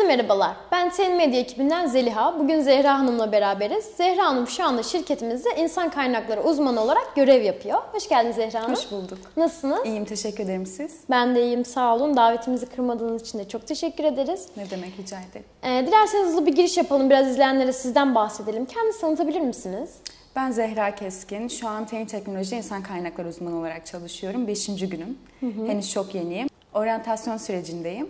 merhabalar. Ben TN Medya ekibinden Zeliha. Bugün Zehra Hanım'la beraberiz. Zehra Hanım şu anda şirketimizde insan kaynakları uzmanı olarak görev yapıyor. Hoş geldiniz Zehra Hanım. Hoş bulduk. Nasılsınız? İyiyim, teşekkür ederim siz. Ben de iyiyim, sağ olun. Davetimizi kırmadığınız için de çok teşekkür ederiz. Ne demek, rica ederim. Dilerseniz hızlı bir giriş yapalım. Biraz izleyenlere sizden bahsedelim. Kendinizi tanıtabilir misiniz? Ben Zehra Keskin. Şu an TN Teknoloji İnsan Kaynakları uzmanı olarak çalışıyorum. 5. günüm. Henüz çok yeniyim. Oryantasyon sürecindeyim.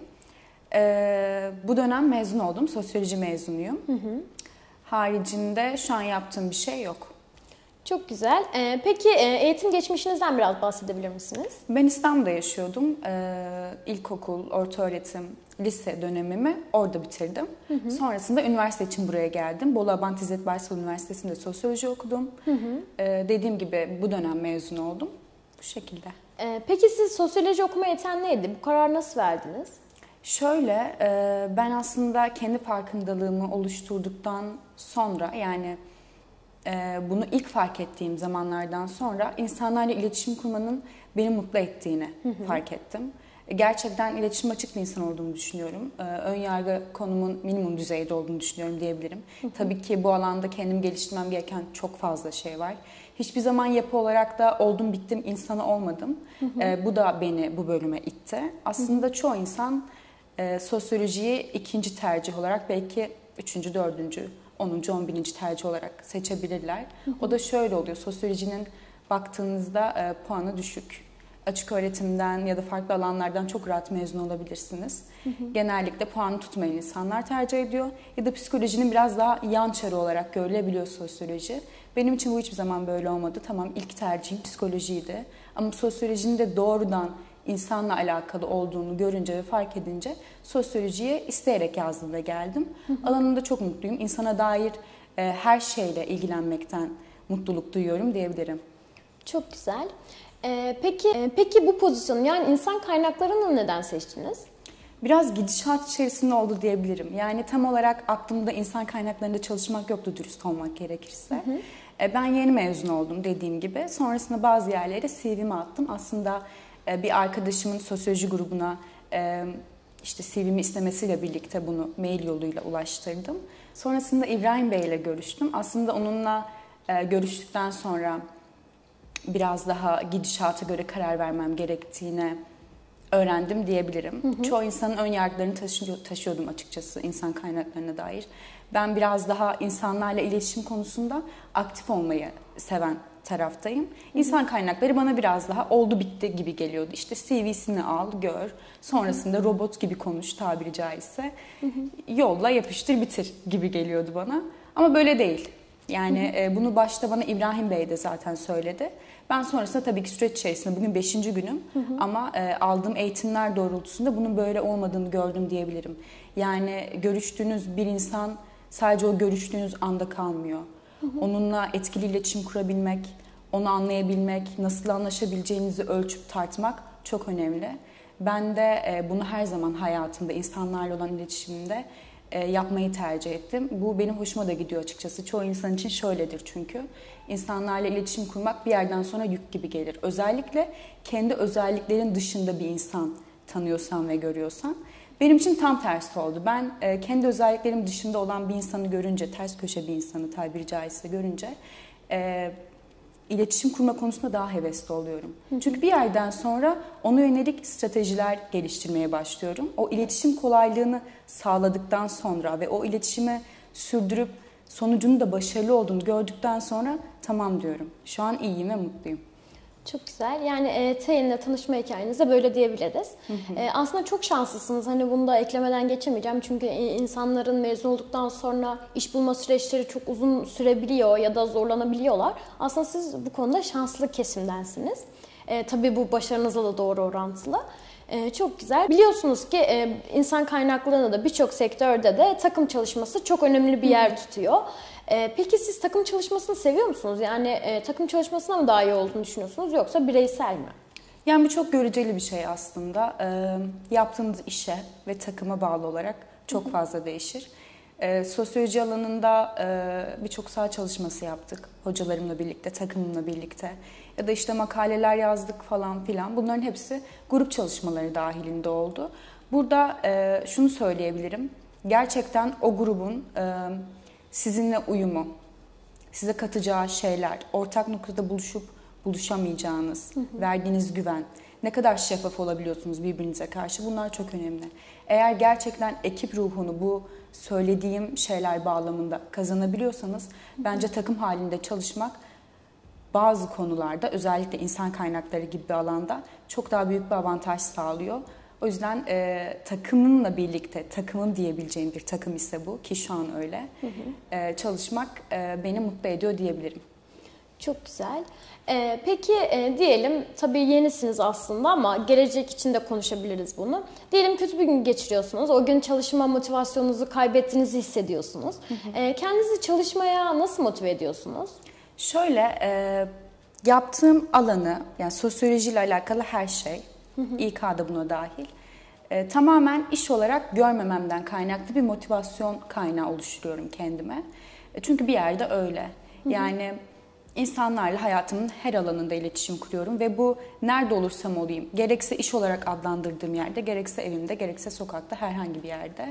Bu dönem mezun oldum. Sosyoloji mezunuyum. Haricinde şu an yaptığım bir şey yok. Çok güzel. Peki eğitim geçmişinizden biraz bahsedebilir misiniz? Ben İstanbul'da yaşıyordum. İlkokul, ortaöğretim, lise dönemimi orada bitirdim. Sonrasında üniversite için buraya geldim. Bolu Abant İzzet Baysal Üniversitesi'nde sosyoloji okudum. Dediğim gibi bu dönem mezun oldum. Bu şekilde. Peki siz sosyoloji okuma yeten neydi? Bu kararı nasıl verdiniz? Şöyle, ben aslında kendi farkındalığımı oluşturduktan sonra, yani bunu ilk fark ettiğim zamanlardan sonra insanlarla iletişim kurmanın beni mutlu ettiğini fark ettim. Gerçekten iletişim açık bir insan olduğumu düşünüyorum. Önyargı konumun minimum düzeyde olduğunu düşünüyorum diyebilirim. Tabii ki bu alanda kendimi geliştirmem gereken çok fazla şey var. Hiçbir zaman yapı olarak da oldum bittim insanı olmadım. Bu da beni bu bölüme itti. Aslında çoğu insan sosyolojiyi ikinci tercih olarak belki üçüncü, dördüncü, 10. 11. tercih olarak seçebilirler. O da şöyle oluyor. Sosyolojinin baktığınızda puanı düşük. Açık öğretimden ya da farklı alanlardan çok rahat mezun olabilirsiniz. Genellikle puanı tutmayan insanlar tercih ediyor. Ya da psikolojinin biraz daha yan çarı olarak görülebiliyor sosyoloji. Benim için bu hiçbir zaman böyle olmadı. Tamam, ilk tercihim psikolojiydi. Ama sosyolojinin de doğrudan insanla alakalı olduğunu görünce ve fark edince sosyolojiye isteyerek yazdım ve geldim. Alanımda çok mutluyum. İnsana dair her şeyle ilgilenmekten mutluluk duyuyorum diyebilirim. Çok güzel. Peki bu pozisyonu, yani insan kaynaklarını neden seçtiniz? Biraz gidişat içerisinde oldu diyebilirim. Yani tam olarak aklımda insan kaynaklarında çalışmak yoktu, dürüst olmak gerekirse. Ben yeni mezun oldum dediğim gibi. Sonrasında bazı yerlere CV'mi attım. Aslında bir arkadaşımın sosyoloji grubuna işte CV'mi istemesiyle birlikte bunu mail yoluyla ulaştırdım. Sonrasında İbrahim Bey ile görüştüm. Aslında onunla görüştükten sonra biraz daha gidişata göre karar vermem gerektiğini öğrendim diyebilirim. Çoğu insanın ön yargılarını taşıyordum açıkçası insan kaynaklarına dair. Ben biraz daha insanlarla iletişim konusunda aktif olmayı seven taraftayım. İnsan kaynakları bana biraz daha oldu bitti gibi geliyordu. İşte CV'sini al, gör. Sonrasında robot gibi konuş tabiri caizse. Yolla, yapıştır, bitir gibi geliyordu bana. Ama böyle değil. Yani bunu başta bana İbrahim Bey de zaten söyledi. Ben sonrasında tabii ki süreç içerisinde, bugün 5. günüm ama aldığım eğitimler doğrultusunda bunun böyle olmadığını gördüm diyebilirim. Yani görüştüğünüz bir insan sadece o görüştüğünüz anda kalmıyor. Onunla etkili iletişim kurabilmek, onu anlayabilmek, nasıl anlaşabileceğinizi ölçüp tartmak çok önemli. Ben de bunu her zaman hayatımda, insanlarla olan iletişimimde yapmayı tercih ettim. Bu benim hoşuma da gidiyor açıkçası. Çoğu insan için şöyledir çünkü. İnsanlarla iletişim kurmak bir yerden sonra yük gibi gelir. Özellikle kendi özelliklerin dışında bir insan tanıyorsan ve görüyorsan. Benim için tam tersi oldu. Ben kendi özelliklerim dışında olan bir insanı görünce, ters köşe bir insanı tabiri caizse görünce iletişim kurma konusunda daha hevesli oluyorum. Çünkü bir yerden sonra ona yönelik stratejiler geliştirmeye başlıyorum. O iletişim kolaylığını sağladıktan sonra ve o iletişimi sürdürüp sonucunun da başarılı olduğunu gördükten sonra tamam diyorum. Şu an iyiyim ve mutluyum. Çok güzel. Yani TN'le tanışma hikayenizde böyle diyebiliriz. Aslında çok şanslısınız. Hani bunu da eklemeden geçemeyeceğim. Çünkü insanların mezun olduktan sonra iş bulma süreçleri çok uzun sürebiliyor ya da zorlanabiliyorlar. Aslında siz bu konuda şanslı kesimdensiniz. Tabii bu başarınızla da doğru orantılı. Çok güzel. Biliyorsunuz ki insan kaynaklarında da birçok sektörde de takım çalışması çok önemli bir yer tutuyor. Peki siz takım çalışmasını seviyor musunuz? Yani takım çalışmasına mı daha iyi olduğunu düşünüyorsunuz yoksa bireysel mi? Yani bu çok göreceli bir şey aslında. Yaptığınız işe ve takıma bağlı olarak çok fazla değişir. Sosyoloji alanında birçok saha çalışması yaptık. Hocalarımla birlikte, takımımla birlikte. Ya da işte makaleler yazdık falan filan. Bunların hepsi grup çalışmaları dahilinde oldu. Burada şunu söyleyebilirim. gerçekten o grubun sizinle uyumu, size katacağı şeyler, ortak noktada buluşup buluşamayacağınız, verdiğiniz güven, ne kadar şeffaf olabiliyorsunuz birbirinize karşı, bunlar çok önemli. Eğer gerçekten ekip ruhunu bu söylediğim şeyler bağlamında kazanabiliyorsanız, bence takım halinde çalışmak bazı konularda, özellikle insan kaynakları gibi bir alanda çok daha büyük bir avantaj sağlıyor. O yüzden takımınla birlikte, takımım diyebileceğim bir takım ise bu, ki şu an öyle, çalışmak beni mutlu ediyor diyebilirim. Çok güzel. Peki diyelim, tabii yenisiniz aslında ama gelecek için de konuşabiliriz bunu. Diyelim kötü bir gün geçiriyorsunuz. O gün çalışma motivasyonunuzu kaybettiğinizi hissediyorsunuz. Kendinizi çalışmaya nasıl motive ediyorsunuz? Şöyle, yaptığım alanı, yani sosyolojiyle alakalı her şey, İK da buna dahil, tamamen iş olarak görmememden kaynaklı bir motivasyon kaynağı oluşturuyorum kendime. Çünkü bir yerde öyle. Yani insanlarla hayatımın her alanında iletişim kuruyorum ve bu nerede olursam olayım, gerekse iş olarak adlandırdığım yerde, gerekse evimde, gerekse sokakta, herhangi bir yerde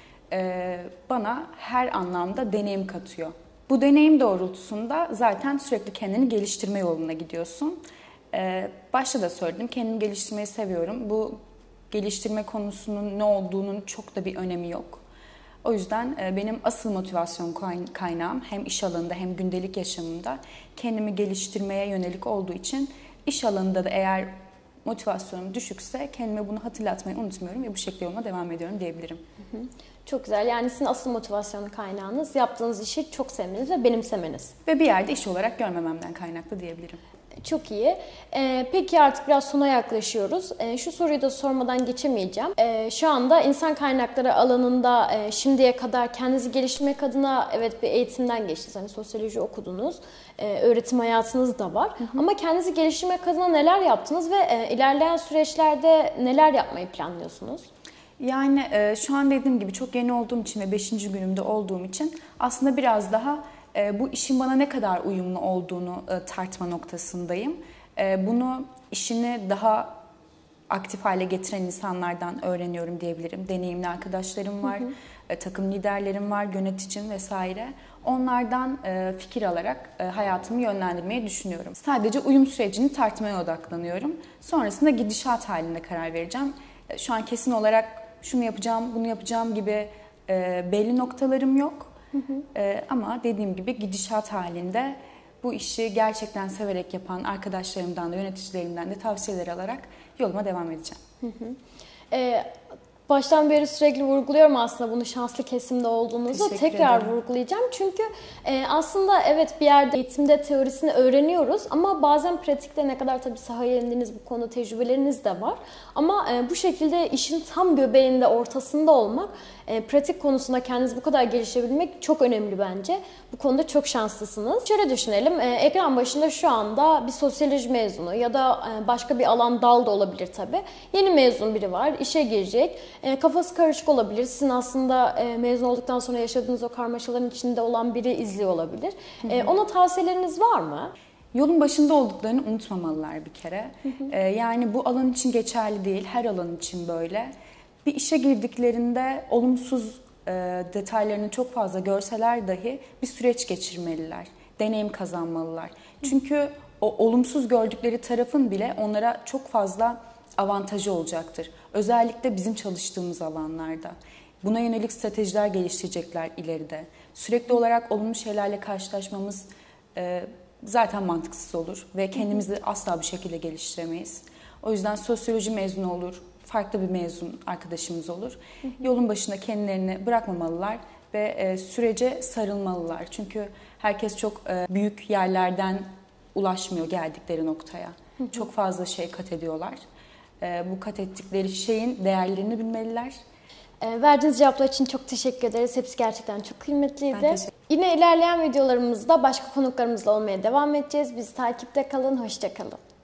bana her anlamda deneyim katıyor. Bu deneyim doğrultusunda zaten sürekli kendini geliştirme yoluna gidiyorsun. Başta da söyledim, kendimi geliştirmeyi seviyorum. Bu geliştirme konusunun ne olduğunun çok da bir önemi yok. O yüzden benim asıl motivasyon kaynağım hem iş alanında hem gündelik yaşamımda kendimi geliştirmeye yönelik olduğu için iş alanında da eğer motivasyonum düşükse kendime bunu hatırlatmayı unutmuyorum ve bu şekilde yoluma devam ediyorum diyebilirim. Çok güzel. Yani sizin asıl motivasyon kaynağınız yaptığınız işi çok sevmeniz ve benimsemeniz. Ve bir yerde iş olarak görmememden kaynaklı diyebilirim. Çok iyi. Peki artık biraz sona yaklaşıyoruz. Şu soruyu da sormadan geçemeyeceğim. Şu anda insan kaynakları alanında şimdiye kadar kendinizi geliştirmek adına evet bir eğitimden geçtiniz. Hani sosyoloji okudunuz. Öğretim hayatınız da var. Ama kendinizi geliştirmek adına neler yaptınız ve ilerleyen süreçlerde neler yapmayı planlıyorsunuz? Yani şu an dediğim gibi çok yeni olduğum için ve 5. günümde olduğum için aslında biraz daha bu işin bana ne kadar uyumlu olduğunu tartma noktasındayım. Bunu işini daha aktif hale getiren insanlardan öğreniyorum diyebilirim. Deneyimli arkadaşlarım var, takım liderlerim var, yöneticim vesaire. Onlardan fikir alarak hayatımı yönlendirmeyi düşünüyorum. Sadece uyum sürecini tartmaya odaklanıyorum. Sonrasında gidişat halinde karar vereceğim. Şu an kesin olarak şunu yapacağım, bunu yapacağım gibi belli noktalarım yok. Ama dediğim gibi gidişat halinde bu işi gerçekten severek yapan arkadaşlarımdan da yöneticilerimden de tavsiyeler alarak yoluma devam edeceğim. Baştan beri sürekli vurguluyorum aslında bunu şanslı kesimde olduğunuzu. Tekrar vurgulayacağım. Çünkü aslında evet bir yerde eğitimde teorisini öğreniyoruz ama bazen pratikte ne kadar tabii sahaya indiğiniz bu konuda tecrübeleriniz de var. Ama bu şekilde işin tam göbeğinde, ortasında olmak, pratik konusunda kendinizi bu kadar geliştirebilmek çok önemli bence. Bu konuda çok şanslısınız. Şöyle düşünelim, ekran başında şu anda bir sosyoloji mezunu ya da başka bir alan dal da olabilir tabii. Yeni mezun biri var, işe girecek. Kafası karışık olabilir. Sizin aslında mezun olduktan sonra yaşadığınız o karmaşaların içinde olan biri izliyor olabilir. Ona tavsiyeleriniz var mı? Yolun başında olduklarını unutmamalılar bir kere. Yani bu alan için geçerli değil, her alan için böyle. Bir işe girdiklerinde olumsuz detaylarını çok fazla görseler dahi bir süreç geçirmeliler. Deneyim kazanmalılar. Çünkü o olumsuz gördükleri tarafın bile onlara çok fazla avantajı olacaktır. Özellikle bizim çalıştığımız alanlarda. Buna yönelik stratejiler geliştirecekler ileride. Sürekli olarak olumlu şeylerle karşılaşmamız zaten mantıksız olur ve kendimizi asla bir şekilde geliştiremeyiz. O yüzden sosyoloji mezunu olur, farklı bir mezun arkadaşımız olur. Yolun başında kendilerini bırakmamalılar ve sürece sarılmalılar. Çünkü herkes çok büyük yerlerden ulaşmıyor geldikleri noktaya. Çok fazla şey kat ediyorlar. Bu kat ettikleri şeyin değerlerini bilmeliler. Verdiğiniz cevaplar için çok teşekkür ederiz. Hepsi gerçekten çok kıymetliydi. Yine ilerleyen videolarımızda başka konuklarımızla olmaya devam edeceğiz. Bizi takipte kalın, hoşça kalın.